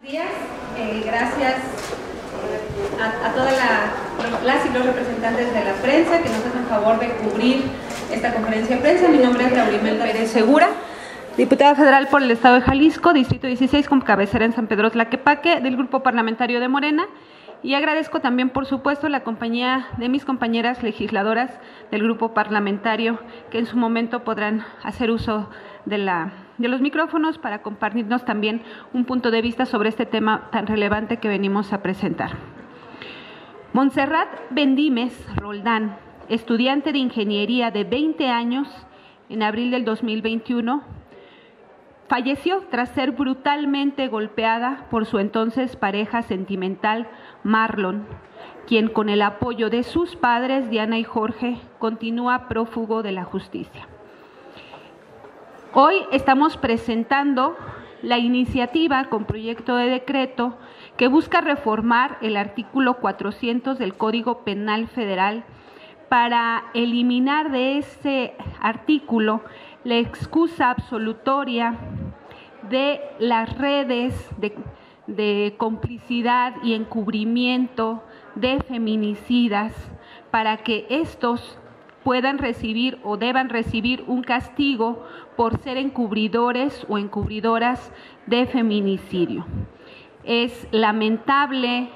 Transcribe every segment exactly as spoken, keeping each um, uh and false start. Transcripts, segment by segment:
días, eh, gracias a, a todas la, las y los representantes de la prensa que nos hacen favor de cubrir esta conferencia de prensa. Mi nombre es Laurimelda Pérez Segura, diputada federal por el Estado de Jalisco, Distrito dieciséis, con cabecera en San Pedro Tlaquepaque, del Grupo Parlamentario de Morena, y agradezco también, por supuesto, la compañía de mis compañeras legisladoras del Grupo Parlamentario, que en su momento podrán hacer uso de la de los micrófonos para compartirnos también un punto de vista sobre este tema tan relevante que venimos a presentar. Montserrat Bendímez Roldán, estudiante de ingeniería de veinte años, en abril del dos mil veintiuno, falleció tras ser brutalmente golpeada por su entonces pareja sentimental, Marlon, quien con el apoyo de sus padres, Diana y Jorge, continúa prófugo de la justicia. Hoy estamos presentando la iniciativa con proyecto de decreto que busca reformar el artículo cuatrocientos del Código Penal Federal para eliminar de ese artículo la excusa absolutoria de las redes de, de complicidad y encubrimiento de feminicidas para que estos puedan recibir o deban recibir un castigo por ser encubridores o encubridoras de feminicidio. Es lamentable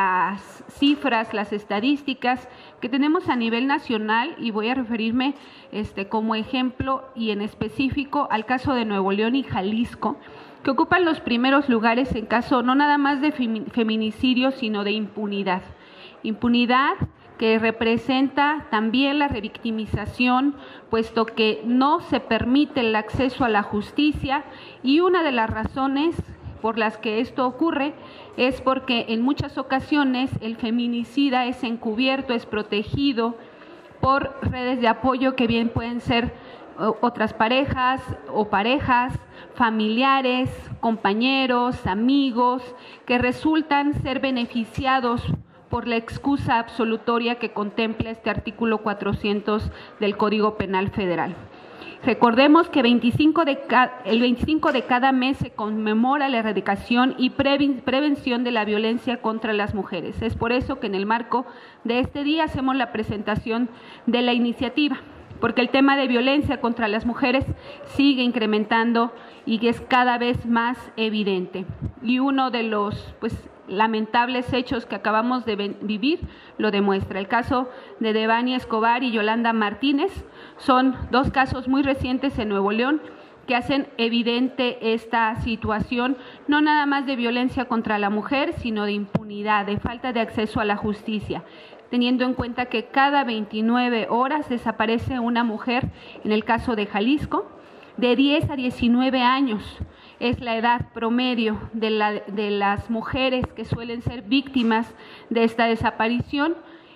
las cifras, las estadísticas que tenemos a nivel nacional, y voy a referirme este, como ejemplo y en específico al caso de Nuevo León y Jalisco, que ocupan los primeros lugares en caso no nada más de feminicidio, sino de impunidad. Impunidad que representa también la revictimización, puesto que no se permite el acceso a la justicia, y una de las razones por las que esto ocurre es porque en muchas ocasiones el feminicida es encubierto, es protegido por redes de apoyo que bien pueden ser otras parejas o parejas, familiares, compañeros, amigos, que resultan ser beneficiados por la excusa absolutoria que contempla este artículo cuatrocientos del Código Penal Federal. Recordemos que veinticinco de ca, el veinticinco de cada mes se conmemora la erradicación y prevención de la violencia contra las mujeres. Es por eso que en el marco de este día hacemos la presentación de la iniciativa, porque el tema de violencia contra las mujeres sigue incrementando y es cada vez más evidente. Y uno de los pues, lamentables hechos que acabamos de vivir lo demuestra. El caso de Devani Escobar y Yolanda Martínez son dos casos muy recientes en Nuevo León que hacen evidente esta situación, no nada más de violencia contra la mujer, sino de impunidad, de falta de acceso a la justicia, teniendo en cuenta que cada veintinueve horas desaparece una mujer, en el caso de Jalisco, de diez a diecinueve años. Es la edad promedio de, la, de las mujeres que suelen ser víctimas de esta desaparición.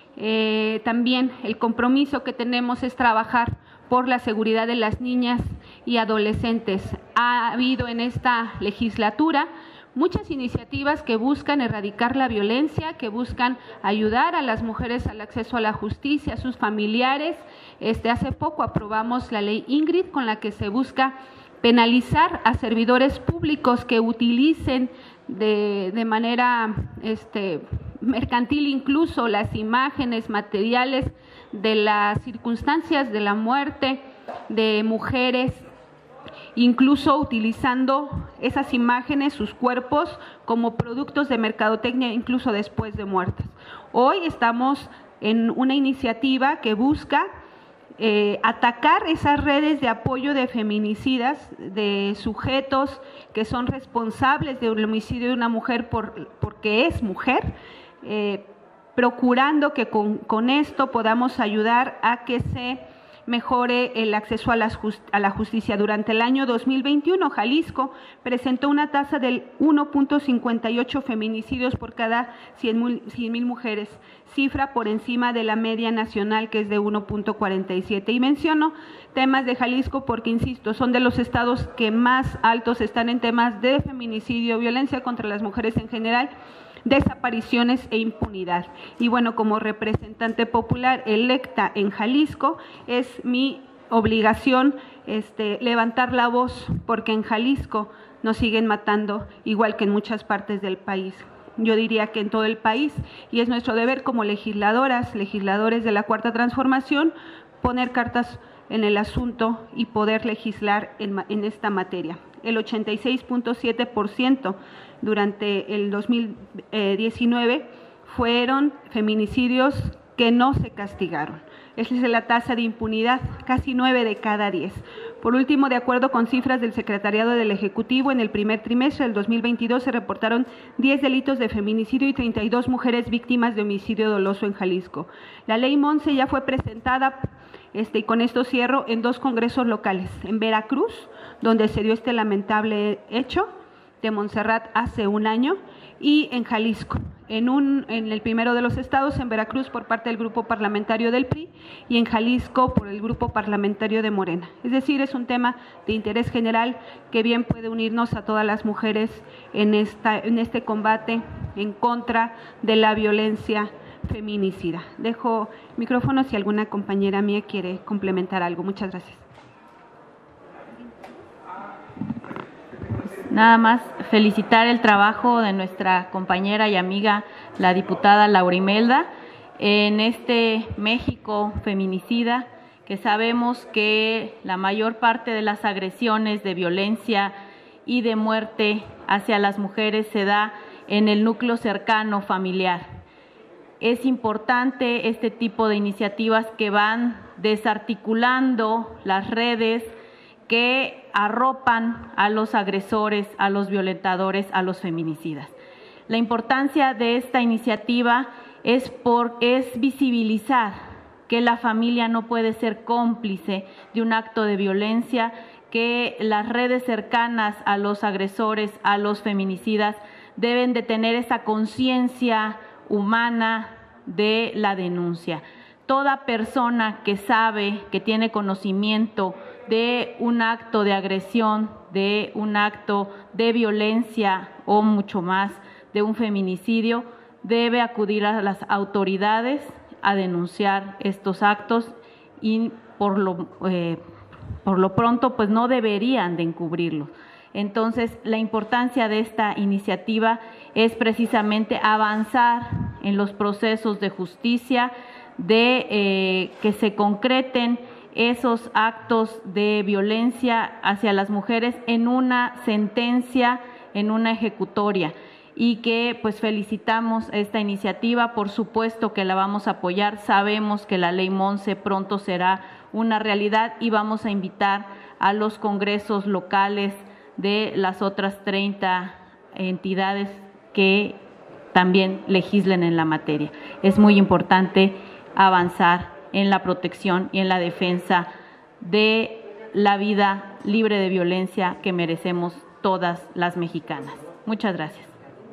Eh, también el compromiso que tenemos es trabajar por la seguridad de las niñas y adolescentes. Ha habido en esta legislatura muchas iniciativas que buscan erradicar la violencia, que buscan ayudar a las mujeres al acceso a la justicia, a sus familiares. Este, hace poco aprobamos la ley Ingrid, con la que se busca penalizar a servidores públicos que utilicen de, de manera este, mercantil incluso las imágenes materiales de las circunstancias de la muerte de mujeres, incluso utilizando esas imágenes, sus cuerpos, como productos de mercadotecnia, incluso después de muertas. Hoy estamos en una iniciativa que busca Eh, atacar esas redes de apoyo de feminicidas, de sujetos que son responsables del homicidio de una mujer por, porque es mujer, eh, procurando que con, con esto podamos ayudar a que se mejore el acceso a, las just, a la justicia. Durante el año dos mil veintiuno, Jalisco presentó una tasa del uno punto cincuenta y ocho feminicidios por cada cien mil mujeres, cifra por encima de la media nacional, que es de uno punto cuarenta y siete. Y menciono temas de Jalisco porque, insisto, son de los estados que más altos están en temas de feminicidio, violencia contra las mujeres en general, desapariciones e impunidad. Y bueno, como representante popular electa en Jalisco, es mi obligación este, levantar la voz, porque en Jalisco nos siguen matando, igual que en muchas partes del país. Yo diría que en todo el país, y es nuestro deber como legisladoras, legisladores de la Cuarta Transformación, poner cartas en el asunto y poder legislar en, en esta materia. El ochenta y seis punto siete por ciento durante el dos mil diecinueve fueron feminicidios que no se castigaron. Esa es la tasa de impunidad, casi nueve de cada diez. Por último, de acuerdo con cifras del Secretariado del Ejecutivo, en el primer trimestre del dos mil veintidós se reportaron diez delitos de feminicidio y treinta y dos mujeres víctimas de homicidio doloso en Jalisco. La ley Monse ya fue presentada, este, y con esto cierro, en dos congresos locales, en Veracruz, donde se dio este lamentable hecho de Montserrat hace un año, y en Jalisco, en, un, en el primero de los estados, en Veracruz por parte del grupo parlamentario del P R I y en Jalisco por el grupo parlamentario de Morena. Es decir, es un tema de interés general que bien puede unirnos a todas las mujeres en, esta, en este combate en contra de la violencia feminicida. Dejo el micrófono si alguna compañera mía quiere complementar algo. Muchas gracias. Nada más felicitar el trabajo de nuestra compañera y amiga, la diputada Laura Imelda, en este México feminicida, que sabemos que la mayor parte de las agresiones de violencia y de muerte hacia las mujeres se da en el núcleo cercano familiar. Es importante este tipo de iniciativas que van desarticulando las redes que arropan a los agresores, a los violentadores, a los feminicidas. La importancia de esta iniciativa es, por, es visibilizar que la familia no puede ser cómplice de un acto de violencia, que las redes cercanas a los agresores, a los feminicidas, deben de tener esa conciencia humana de la denuncia. Toda persona que sabe, que tiene conocimiento de un acto de agresión, de un acto de violencia o mucho más de un feminicidio, debe acudir a las autoridades a denunciar estos actos y por lo, eh, por lo pronto pues no deberían de encubrirlos. Entonces, la importancia de esta iniciativa es precisamente avanzar en los procesos de justicia, de eh, que se concreten esos actos de violencia hacia las mujeres en una sentencia, en una ejecutoria, y que pues felicitamos esta iniciativa, por supuesto que la vamos a apoyar, sabemos que la ley Monse pronto será una realidad y vamos a invitar a los congresos locales de las otras treinta entidades que también legislen en la materia. Es muy importante avanzar en la protección y en la defensa de la vida libre de violencia que merecemos todas las mexicanas. Muchas gracias.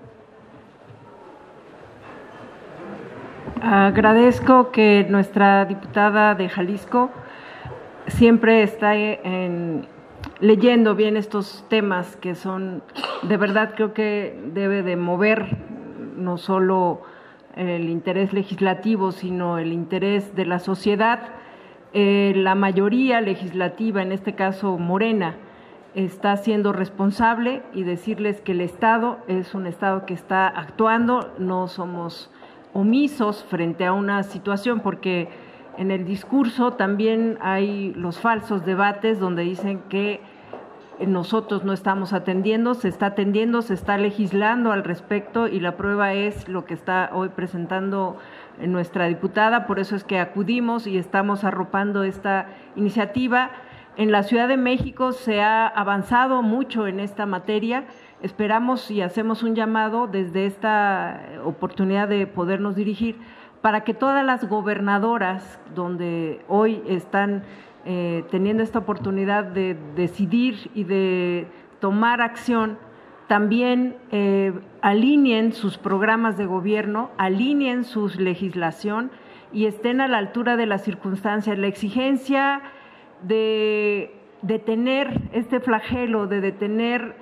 Agradezco que nuestra diputada de Jalisco siempre está en, leyendo bien estos temas que son, de verdad creo que debe de mover no solo el interés legislativo, sino el interés de la sociedad. Eh, la mayoría legislativa, en este caso Morena, está siendo responsable y decirles que el Estado es un Estado que está actuando, no somos omisos frente a una situación, porque en el discurso también hay los falsos debates donde dicen que nosotros no estamos atendiendo, se está atendiendo, se está legislando al respecto y la prueba es lo que está hoy presentando nuestra diputada, por eso es que acudimos y estamos arropando esta iniciativa. En la Ciudad de México se ha avanzado mucho en esta materia, esperamos y hacemos un llamado desde esta oportunidad de podernos dirigir para que todas las gobernadoras donde hoy están Eh, teniendo esta oportunidad de decidir y de tomar acción, también eh, alineen sus programas de gobierno, alineen su legislación y estén a la altura de las circunstancias. La exigencia de detener este flagelo, de detener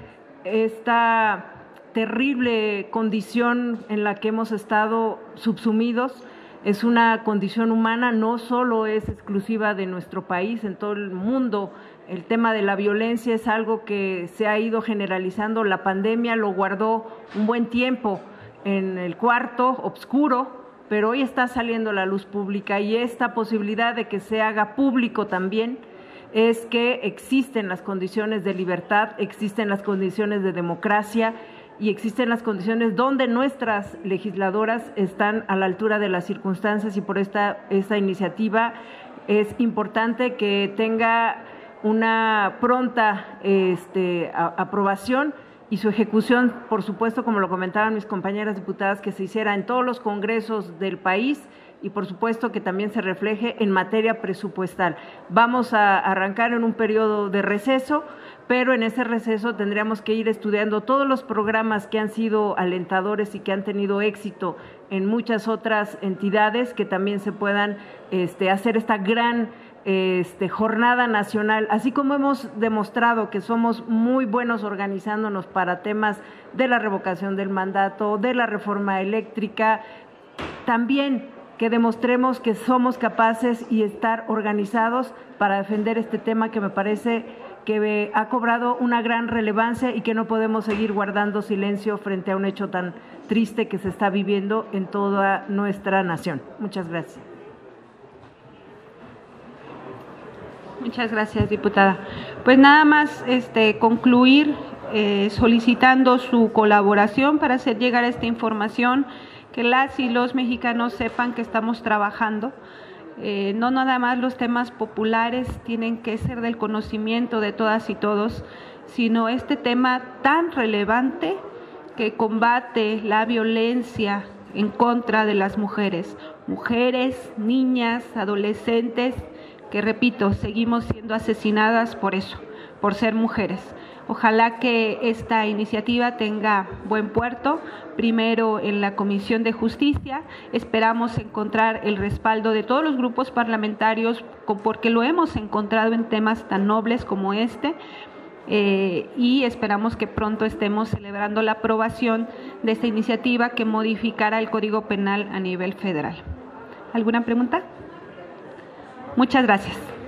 esta terrible condición en la que hemos estado subsumidos, es una condición humana, no solo es exclusiva de nuestro país, en todo el mundo. El tema de la violencia es algo que se ha ido generalizando. La pandemia lo guardó un buen tiempo en el cuarto oscuro, pero hoy está saliendo a la luz pública, y esta posibilidad de que se haga público también es que existen las condiciones de libertad, existen las condiciones de democracia y existen las condiciones donde nuestras legisladoras están a la altura de las circunstancias, y por esta, esta iniciativa es importante que tenga una pronta este, a, aprobación y su ejecución, por supuesto, como lo comentaban mis compañeras diputadas, que se hiciera en todos los congresos del país, y por supuesto que también se refleje en materia presupuestal. Vamos a arrancar en un periodo de receso, pero en ese receso tendríamos que ir estudiando todos los programas que han sido alentadores y que han tenido éxito en muchas otras entidades, que también se puedan este, hacer esta gran Este, jornada nacional, así como hemos demostrado que somos muy buenos organizándonos para temas de la revocación del mandato, de la reforma eléctrica, también que demostremos que somos capaces y estar organizados para defender este tema que me parece que ha cobrado una gran relevancia y que no podemos seguir guardando silencio frente a un hecho tan triste que se está viviendo en toda nuestra nación. Muchas gracias. Muchas gracias, diputada. Pues nada más este, concluir eh, solicitando su colaboración para hacer llegar esta información, que las y los mexicanos sepan que estamos trabajando. Eh, no nada más los temas populares tienen que ser del conocimiento de todas y todos, sino este tema tan relevante que combate la violencia en contra de las mujeres, mujeres, niñas, adolescentes, que repito, seguimos siendo asesinadas por eso, por ser mujeres. Ojalá que esta iniciativa tenga buen puerto, primero en la Comisión de Justicia. Esperamos encontrar el respaldo de todos los grupos parlamentarios, porque lo hemos encontrado en temas tan nobles como este, eh, y esperamos que pronto estemos celebrando la aprobación de esta iniciativa que modificará el Código Penal a nivel federal. ¿Alguna pregunta? Muchas gracias.